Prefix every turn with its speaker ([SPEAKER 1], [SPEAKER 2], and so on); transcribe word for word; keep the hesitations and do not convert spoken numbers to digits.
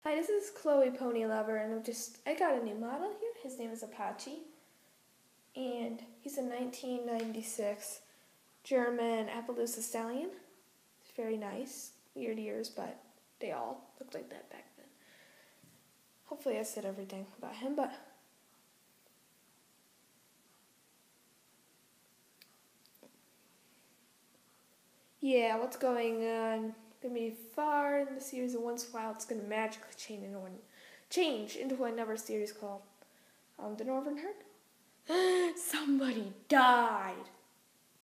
[SPEAKER 1] Hi, this is Chloe Pony Lover, and I'm just, I got a new model here. His name is Apache, and he's a nineteen ninety-six German Appaloosa stallion. It's very nice. Weird ears, but they all looked like that back then. Hopefully I said everything about him, but yeah, what's going on? Gonna be far in the series, and once in a while it's gonna magically change into one, change into another series called um, The Northern Herd. Somebody died.